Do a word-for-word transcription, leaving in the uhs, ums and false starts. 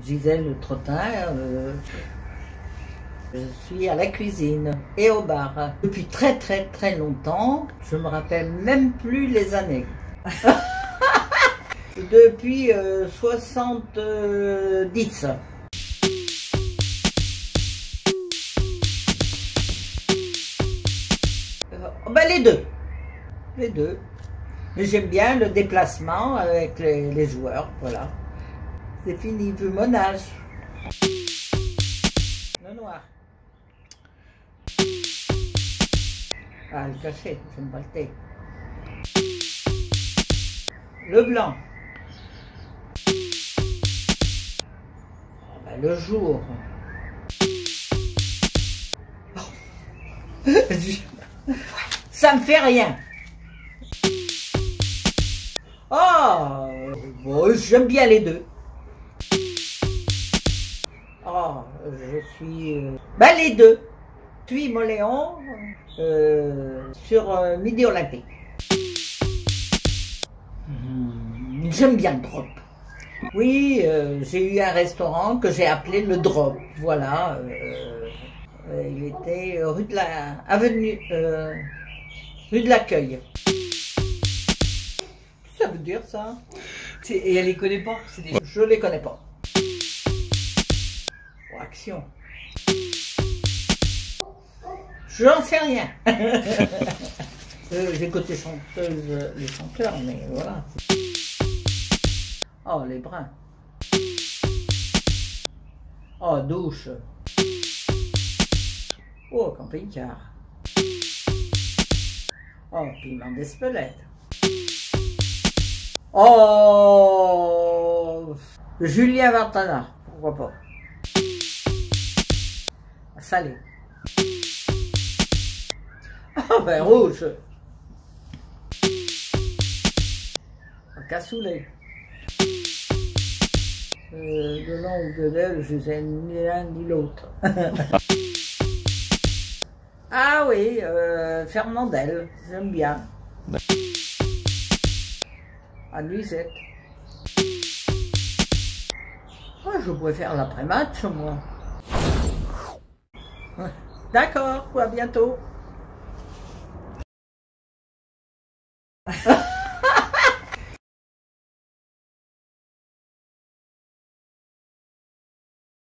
Gisèle Trottin, euh, je suis à la cuisine et au bar. Depuis très très très longtemps, je me rappelle même plus les années. Depuis euh, soixante-dix. Euh, ben les deux. Les deux. Mais j'aime bien le déplacement avec les, les joueurs, voilà. C'est fini, vu mon âge. Le noir. Ah, le café, j'aime pas le thé. Le blanc. Oh, ben, le jour. Ça me fait rien. Oh, bon, j'aime bien les deux. Oh, je suis... Euh... Ben les deux. Puis Moléon euh, sur euh, Midi Olympique. Mmh, j'aime bien le drop. Oui, euh, j'ai eu un restaurant que j'ai appelé le Drop. Voilà. Euh, euh, il était rue de la... Avenue... Euh, rue de l'Accueil. Ça veut dire ça? Et elle les connaît pas? Des... Je les connais pas. Oh, action. J'en sais rien. euh, J'écoute les chanteuses, les chanteurs, mais voilà. Oh, les bruns. Oh, douche. Oh, camping-car. Oh, piment d'Espelette. Oh, Julien Vartana, pourquoi pas. Salé. Ah ben rouge. Cassoulet. Euh, de long ou de l'aile, je sais ni l'un ni l'autre. Ah oui, euh, Fernandel, j'aime bien. À Nuisette. Oh, je préfère l'après-match, moi. D'accord, à bientôt.